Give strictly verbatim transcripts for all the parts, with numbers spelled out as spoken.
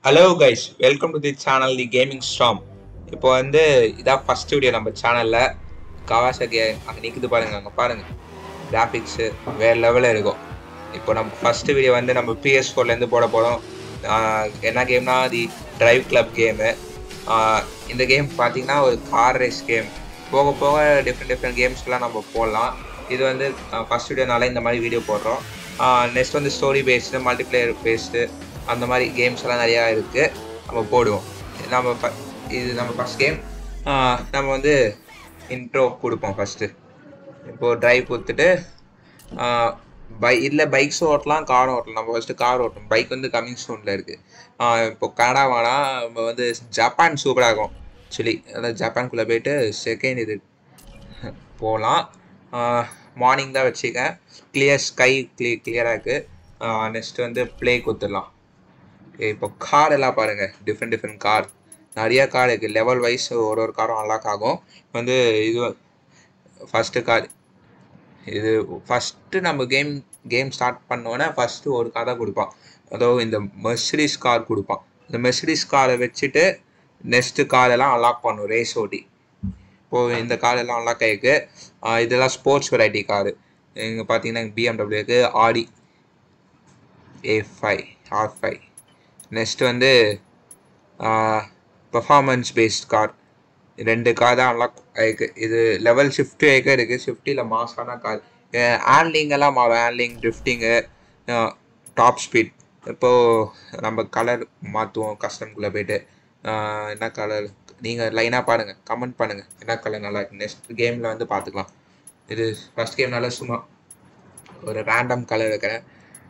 Hello guys, welcome to the channel The Gaming Storm. இப்போ வந்து இதான் ஃபர்ஸ்ட் வீடியோ நம்ம சேனல்ல. கவாசாக்கி அங்கே நிற்குது பாருங்க, அங்கே பாருங்க, கிராஃபிக்ஸு வேறு லெவலில் இருக்கும். இப்போ நம்ம ஃபர்ஸ்ட் வீடியோ வந்து நம்ம பி எஸ் ஃபோர்லேருந்து போட போகிறோம். என்ன கேம்னா தி டிரைவ் கிளப் கேமு. இந்த கேம் பார்த்தீங்கன்னா ஒரு கார் ரேஸ் கேம். போக போக டிஃப்ரெண்ட் டிஃப்ரெண்ட் கேம்ஸ்லாம் நம்ம போடலாம். இது வந்து ஃபர்ஸ்ட் வீடியோனால இந்த மாதிரி வீடியோ போடுறோம். நெக்ஸ்ட் வந்து ஸ்டோரி பேஸ்டு, மல்டிப்ளேயர் பேஸ்டு, அந்த மாதிரி கேம்ஸ் எல்லாம் நிறையா இருக்குது, நம்ம போடுவோம். நம்ம இது நம்ம ஃபஸ்ட் கேம். நம்ம வந்து இன்ட்ரோ கொடுப்போம் ஃபஸ்ட்டு. இப்போது ட்ரைவ் கொடுத்துட்டு பை இதில் பைக்ஸும் ஓட்டலாம், காரும் ஓட்டலாம். நம்ம ஃபஸ்ட்டு கார் ஓட்டணும். பைக் வந்து கம்மிங் ஸ்டோனில் இருக்குது. இப்போ கனடா வேணால் நம்ம வந்து ஜப்பான் சூப்பராக இருக்கும் ஆக்சுவலி. அதாவது ஜப்பான்குள்ளே போய்ட்டு செகண்ட் இது போகலாம். மார்னிங் தான் வச்சுக்கேன். கிளியர் ஸ்கை கிளி கிளியராக இருக்குது. நெக்ஸ்ட்டு வந்து ப்ளே கொடுத்துடலாம். ஓகே, இப்போ கார் எல்லாம் பாருங்கள், டிஃப்ரெண்ட் டிஃப்ரெண்ட் கார், நிறையா கார் இருக்குது. லெவல் வைஸ் ஒரு ஒரு காரும் அன்லாக் ஆகும். வந்து இது ஃபஸ்ட்டு கார். இது ஃபஸ்ட்டு நம்ம கேம் கேம் ஸ்டார்ட் பண்ணோன்னே ஃபஸ்ட்டு ஒரு கார் தான் கொடுப்பான். அதாவது இந்த மெர்சிடிஸ் கார் கொடுப்பான். இந்த மெர்சிடிஸ் காரை வச்சுட்டு நெக்ஸ்ட்டு கார் எல்லாம் அன்லாக் பண்ணும் ரேஸ் ஓட்டி. இப்போது இந்த கார் எல்லாம் அன்லாக் ஆகிருக்கு. இதெல்லாம் ஸ்போர்ட்ஸ் வெரைட்டி காரு. இங்கே பார்த்தீங்கன்னா பிஎம்டபிள்யூ இருக்குது, Audi A five R five. Next வந்து பர்ஃபார்மன்ஸ் பேஸ்ட் கார். ரெண்டு கார் தான் அன்லாக் ஆகிருக்கு. இது லெவல் ஷிஃப்ட் ஏக்கர் இருக்குது. ஷிஃப்டியில் மாசான கார். ஹேண்ட்லிங் எல்லாம் மாறும். Handling, drifting, top speed. இப்போது நம்ம கலர் மாற்றுவோம் கஸ்டம்குள்ளே போய்ட்டு. என்ன கலர் நீங்கள் லைனாக பாருங்கள், கமெண்ட் பண்ணுங்கள் என்ன கலர் நல்லா இருக்குது. நெக்ஸ்ட் கேமில் வந்து பார்த்துக்கலாம். இது ஃபஸ்ட் கேம்னால சும்மா ஒரு ரேண்டம் கலர் இருக்கிறேன்.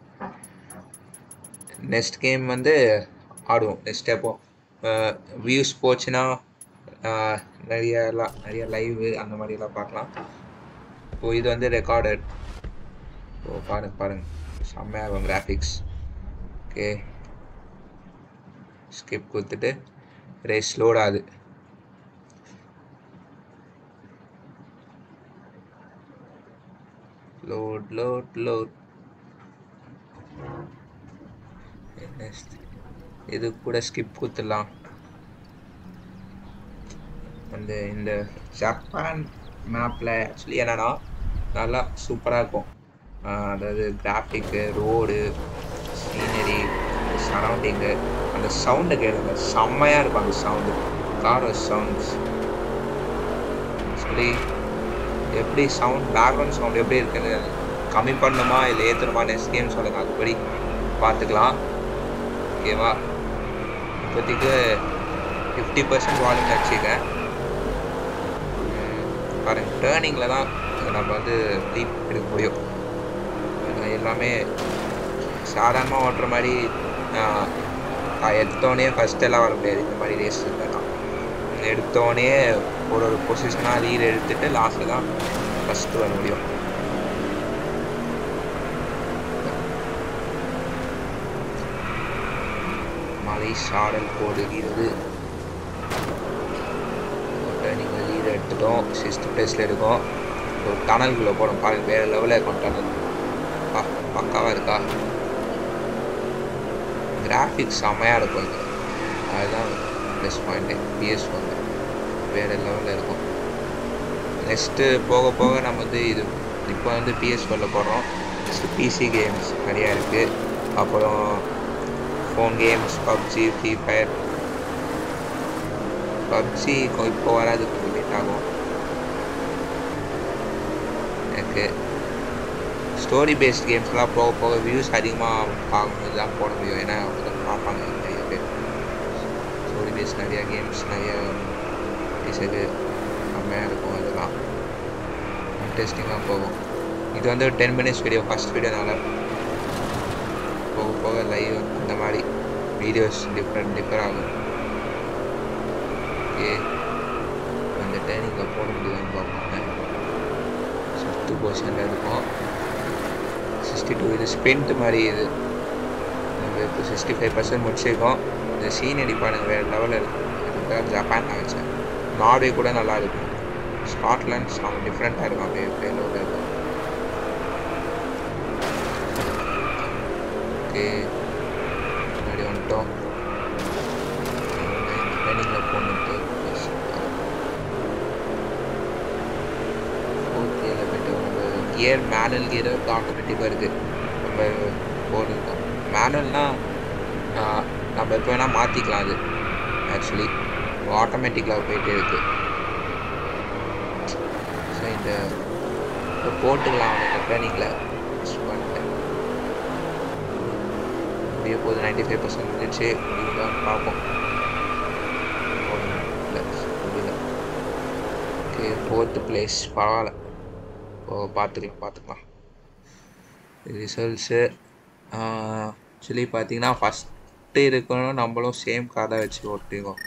நெக்ஸ்ட் கேம் வந்து ஆடுவோம். நெக்ஸ்ட் எப்போ வியூஸ் போச்சுன்னா நிறையலாம் நிறைய லைவு அந்த மாதிரிலாம் பார்க்கலாம். இப்போது இது வந்து ரெக்கார்டட். ஓ பாருங்க பாருங்க, செம்மையாக இருக்கும் கிராஃபிக்ஸ். ஓகே, ஸ்கிப் கொடுத்துட்டு ரேஸ் லோட் ஆகுது. Load load load. நெக்ஸ்ட் இது கூட ஸ்கிப் கொடுத்துடலாம். அந்த இந்த ஜப்பான் மேப்பில் ஆக்சுவலி என்னென்னா நல்லா சூப்பராக இருக்கும். அதாவது கிராஃபிக்கு, ரோடு, சீனரி, சரௌண்டிங்கு, அந்த சவுண்டை கேளுங்க, செம்மையாக இருக்கும் அந்த சவுண்டு. கார் சவுண்ட்ஸ் ஆக்சுவலி எப்படி சவுண்ட், பேக்ரவுண்ட் சவுண்ட் எப்படி இருக்குன்னு கம்மி பண்ணணுமா இல்லை ஏற்றணுமா நெக்ஸ்ட் கேம் சொல்லுங்கள், அதுபடி பார்த்துக்கலாம். ஓகேவா, இப்போதைக்கு ஃபிஃப்டி பர்சன்ட் வால்யூம் வச்சுக்கேன். பாருங்கள், டேர்னிங்கில் தான் நம்ம வந்து லீப் எடுக்க முடியும். எல்லாமே சாதாரணமாக ஓட்டுற மாதிரி எடுத்தோடனே ஃபஸ்ட்டெல்லாம் வர முடியாது. இந்த மாதிரி ரேஸ் இல்லைனா எடுத்தோடனே ஒரு ஒரு பொசிஷனாக லீட் எடுத்துகிட்டு லாஸ்ட்டில் தான் ஃபஸ்ட்டு வர முடியும். மலை சாரல் போடுகிறது. நீங்கள் லீட் எடுத்துட்டோம், சிக்ஸ்த் பிளேஸில் இருக்கும். ஒரு டனல்குள்ளே போடும் பாருங்கள், வேறு லெவலில் இருக்கும் டனல். பா பக்காவாக இருக்கா, கிராஃபிக்ஸ் செம்மையாக இருக்கும். இது அதுதான் ப்ளஸ் பாயிண்ட்டு. பிஎஸ் வந்து வேறு லெவலில் இருக்கும். நெக்ஸ்ட்டு போக போக நம்ம வந்து இது இப்போ வந்து பிஎஸ் ஃபோரில் போடுறோம். நெக்ஸ்ட்டு பிசி கேம்ஸ் நிறையா இருக்குது. அப்புறம் phone games, PUBG, Free Fire. PUBG இப்போ வராது, கொஞ்சம் லேட் ஆகும். எனக்கு ஸ்டோரி பேஸ்ட் கேம்ஸ்லாம் போக போக வியூஸ் அதிகமாக ஆகும்போது தான் போட முடியும். ஏன்னா அவங்க தான் பார்ப்பாங்க நிறைய பேர். ஸ்டோரி பேஸ்ட் நிறையா கேம்ஸ் நிறைய பேசுறது செம்மையாக இருக்கும். அதெல்லாம் இன்ட்ரெஸ்டிங்காக போகும். இது வந்து ஒரு டென் மினிட்ஸ் வீடியோ, ஃபஸ்ட் வீடியோனால. போக போக லைவ் அந்த மாதிரி வீடியோஸ் டிஃப்ரெண்ட் டிஃபர் ஆகும். ஓகே, அந்த டைனிங்கில் போட முடியுதான்னு பார்ப்பாங்க. சிக்ஸ்த்து பொசிஷனில் இருக்கும். சிக்ஸ்டி டூ இது ஸ்பின்ட் மாதிரி. இது நம்ம இப்போ சிக்ஸ்டி ஃபைவ் பர்சன்ட் முடிச்சிருக்கோம். இந்த சீனரி பாருங்க வேறு லெவலில் இருக்கும். இதுக்காக ஜப்பான் நான் வச்சேன். நார்வே கூட நல்லா இருக்கும். ஸ்காட்லாண்ட் அவங்க டிஃப்ரெண்ட்டாக இருக்கும். அப்படியே பேரோட இருக்கும். ஓகே, முன்னாடி வந்துட்டோம். கியர் மேனுவல் கியர் இருக்குது, ஆட்டோமேட்டிக்காக இருக்குது. நம்ம போட்டுருக்கோம். மேனுவல்னால் நம்ம எப்போ வேணால் மாற்றிக்கலாம். அது ஆக்சுவலி ஆட்டோமேட்டிக்கில் போயிட்டே இருக்குது. ஸோ இந்த இப்போ போட்டுக்கலாம் அவனுக்கு ட்ரைனிங்கில் பண்ணிட்டேன். முடிய போகுது, நைன்டி ஃபைவ் பர்சன்ட் முடிஞ்சு முடியுதான் பார்ப்போம். முடியல. ஓகே, ஃபோர்த்து பிளேஸ் பரவாயில்ல. ஓ பார்த்துக்கலாம் பார்த்துக்கலாம் ரிசல்ட்ஸு. ஆக்சுவலி பார்த்தீங்கன்னா ஃபஸ்ட்டு இருக்கணும் நம்மளும் சேம் கார் தான் வச்சு ஓட்டிக்கோம்.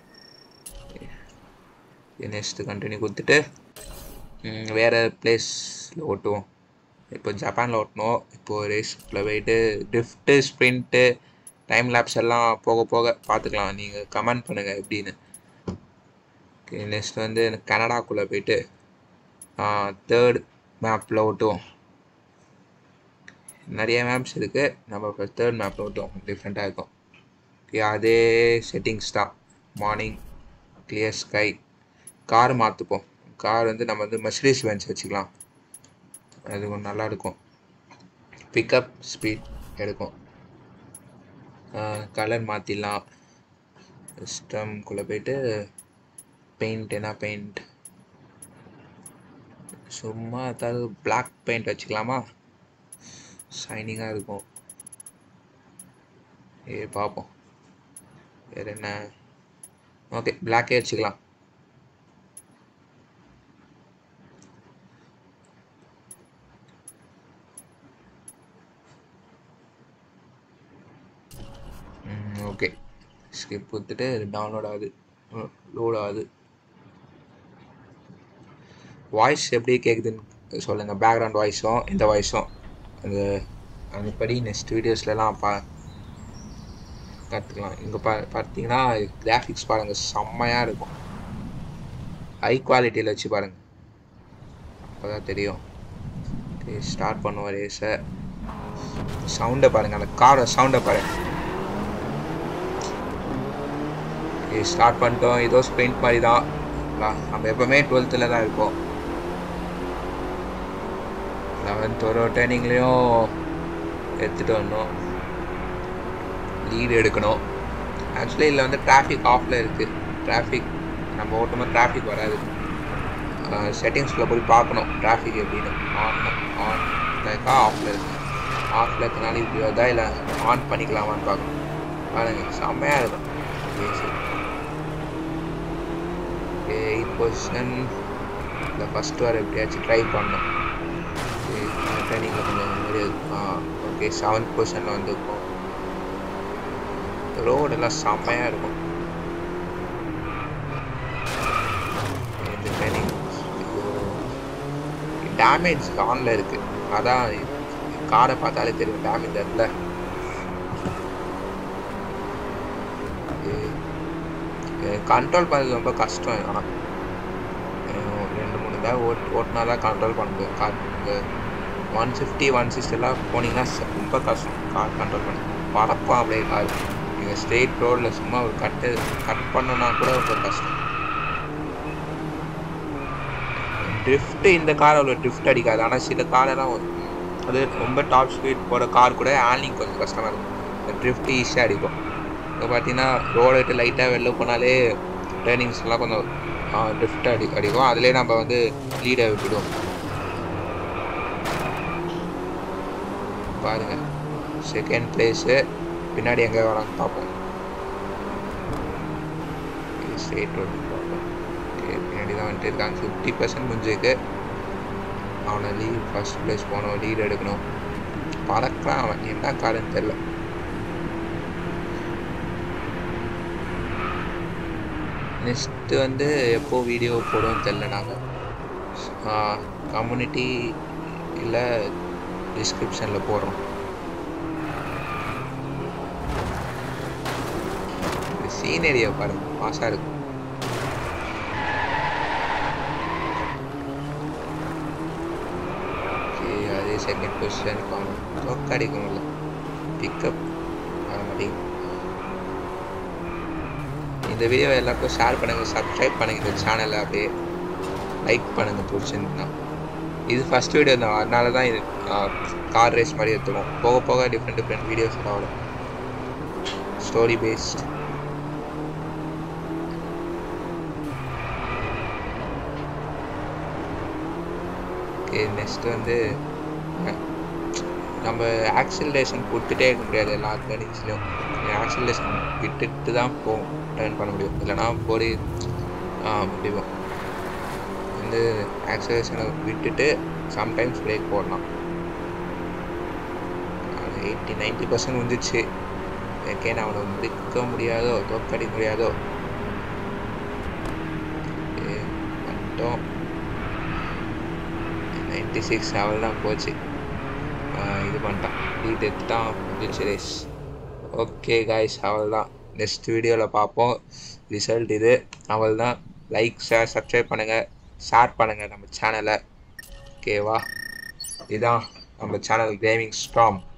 நெக்ஸ்ட்டு கண்டினியூ கொடுத்துட்டு வேறு பிளேஸில் ஓட்டுவோம். இப்போ ஜப்பானில் ஓட்டணும். இப்போது ரேஸில் போயிட்டு ட்ரிஃப்ட்டு ஸ்ப்ரிண்ட்டு டைம் லேப்ஸ் எல்லாம் போக போக பார்த்துக்கலாம். நீங்கள் கமெண்ட் பண்ணுங்கள் எப்படின்னு. ஓகே, நெக்ஸ்ட் வந்து கனடாக்குள்ளே போயிட்டு தேர்ட் மேப்பில் ஓட்டுவோம். நிறைய மேப்ஸ் இருக்குது, நம்ம இப்போ தேர்ட் மேப்பில் ஓட்டுவோம். டிஃப்ரெண்ட்டாக இருக்கும். ஓகே, அதே செட்டிங்ஸ் தான். Morning, clear sky. கார் மாற்றுப்போம். கார் வந்து நம்ம வந்து மெர்சிடிஸ் பென்ஸ் வச்சுக்கலாம். அது கொஞ்சம் நல்லா இருக்கும். பிக்கப் ஸ்பீட் எடுக்கும். கலர் மாற்றிடலாம். சிஸ்டம்குள்ளே போயிட்டு பெயிண்ட் என்ன பெயிண்ட் சும்மா ஏதாவது பிளாக் பெயிண்ட் வச்சுக்கலாமா? ஷைனிங்காக இருக்கும். ஏ பார்ப்போம் வேறு என்ன. ஓகே, பிளாக்கே வச்சுக்கலாம். ஓகே, ஸ்கிப் கொடுத்துட்டு டவுன்லோட் ஆகுது, லோட் ஆகுது. வாய்ஸ் எப்படி கேட்குதுன்னு சொல்லுங்கள். பேக்ரவுண்ட் வாய்ஸும் இந்த வாய்ஸும் அந்த அதுபடி நெக்ஸ்ட் வீடியோஸ்லாம் பா கற்றுக்கலாம். இங்கே பா பார்த்தீங்கன்னா கிராஃபிக்ஸ் பாருங்கள், செம்மையாக இருக்கும். ஹை குவாலிட்டியில் வச்சு பாருங்கள், அப்போ தான் தெரியும். ஓகே, ஸ்டார்ட் பண்ணுவோம் ரேஸை. சவுண்டை பாருங்கள், அந்த காரோட சவுண்டை பாருங்கள். ஸ்டார்ட் பண்ணிட்டோம். ஏதோ ஸ்ப்ரிண்ட் மாதிரி தான். நம்ம எப்போவுமே டுவெல்த்தில் தான் இருப்போம். லெவன்த் ஒரு ட்ரைனிங்லேயும் எடுத்துகிட்டு வரணும். லீடு எடுக்கணும். ஆக்சுவலி இதில் வந்து டிராஃபிக் ஆஃபில் இருக்குது. டிராஃபிக் நம்ம ஓட்டும்போது டிராஃபிக் வராது. செட்டிங்ஸில் போய் பார்க்கணும் டிராஃபிக் எப்படின்னு. ஆன் ஆன் இருக்கா ஆஃபில் இருக்குது. ஆஃபில் இருக்கனால இப்படி வருதா இல்லை ஆன் பண்ணிக்கலாமான்னு பார்க்கணும். பாருங்கள், செம்மையாக இருக்கும். எயிட் பொசிஷன் இல்லை ஃபஸ்ட்டு வர எப்படியாச்சும் ட்ரை பண்ணோம். ட்ரைனிங்கில் கொஞ்சம் முடியாது. ஆ ஓகே, செவன்த் பொசிஷனில் வந்துருக்கோம். ரோடெல்லாம் செம்மையாக இருக்கும். இந்த ட்ரைனிங் டேமேஜ் ஆனில் இருக்குது. அதான் காரை பார்த்தாலே தெரியும் டேமேஜ் அதில். கண்ட்ரோல் பண்ணுறது ரொம்ப கஷ்டம். ஆனால் ரெண்டு மூணு தான் ஓட் ஓட்டினா தான் கண்ட்ரோல் பண்ண முடியும். கார் ஒன் ஃபிஃப்டி ஒன் சிக்ஸ்டிலாம் போனீங்கன்னா ரொம்ப கஷ்டம் கார் கண்ட்ரோல் பண்ண. பறப்போம் அப்படியே கார். நீங்கள் ஸ்ட்ரெயிட் ரோடில் சும்மா ஒரு கட்டு கட் பண்ணனா கூட ரொம்ப கஷ்டம். ட்ரிஃப்ட்டு இந்த கார் அவ்வளோ ட்ரிஃப்ட் அடிக்காது. ஆனால் சில காரெல்லாம் அது ரொம்ப டாப் ஸ்பீட் போகிற கார் கூட ஹேண்ட்லிங் கொஞ்சம் கஷ்டமாக இருக்கும். இந்த ட்ரிஃப்ட்டு ஈஸியாக அடிக்கும். இப்போ பார்த்தீங்கன்னா ரோடு விட்டு லைட்டாக வெளில போனாலே டேர்னிங்ஸ்லாம் கொஞ்சம் ட்ரிஃப்ட் அடி அடிக்கும். அதிலே நம்ம வந்து லீடை விட்டுடுவோம். பாருங்கள், செகண்ட் பிளேஸு. பின்னாடி எங்கே வரான்னு பார்ப்போம். ஸ்ட்ரெயிட் ரோடு பார்ப்போம். ஓகே, பின்னாடி தான் வந்துட்டு இருக்காங்க. ஃபிஃப்டி பர்சன்ட் முடிஞ்சிருக்கு. அவனை லீவ் ஃபஸ்ட் பிளேஸ் போனோம், லீடு எடுக்கணும். பறக்கிறான் அவன், என்ன காருன்னு தெரில. நெக்ஸ்ட்டு வந்து எப்போ வீடியோ போடுவோம்னு தெரில. நாங்கள் கம்யூனிட்டி இல்லை டிஸ்கிரிப்ஷனில் போடுறோம். சீனரியை பாருங்க, மாசாக இருக்கும். ஓகே, அதே செகண்ட் பொசிஷன் தொக்க அடிக்கணும்ல. பிக்கப் ஆக மாட்டேங்குது. இந்த வீடியோ எல்லாருக்கும் ஷேர் பண்ணுங்கள், சப்ஸ்கிரைப் பண்ணுங்கள் இந்த சேனலை, அப்படியே லைக் பண்ணுங்கள் பிடிச்சிருந்தா. இது ஃபர்ஸ்ட் வீடியோ தான், அதனால தான் இது கார் ரேஸ் மாதிரி எடுத்துக்கும். போக போக டிஃப்ரெண்ட் டிஃப்ரெண்ட் வீடியோஸ் எல்லாம் வரும், ஸ்டோரி பேஸ்ட். ஓகே, நெக்ஸ்ட் வந்து நம்ம ஆக்சிலரேஷன் கொடுத்துட்டே இருக்க முடியாது எல்லா டர்னிங்ஸ்லையும். ஆக்சிலரேஷன் விட்டுட்டு தான் போகும், டர்ன் பண்ண முடியும், இல்லைனா போடி முடியும். வந்து ஆக்சிலரேஷனை விட்டுட்டு சம்டைம்ஸ் பிரேக் போடலாம். எயிட்டி நைன்ட்டி பர்சன்ட் வந்துச்சு. ஓகே, நான் அவனை முடிக்க முடியாதோ தோக்கடி முடியாதோ மட்டும் நைன்ட்டி சிக்ஸ் அவள் தான் போச்சு, இது பண்ணிட்டான், ஹீட் எடுத்துட்டான், முடிச்சு ரேஸ். ஓகே காய்ஸ், அவள் தான். நெக்ஸ்ட் வீடியோவில் பார்ப்போம் ரிசல்ட். இது அவள் தான். லைக் ஷேர் சப்ஸ்கிரைப் பண்ணுங்கள், ஷேர் பண்ணுங்கள் நம்ம சேனலை. ஓகேவா? இதுதான் நம்ம சேனல் கேமிங் ஸ்டாம்.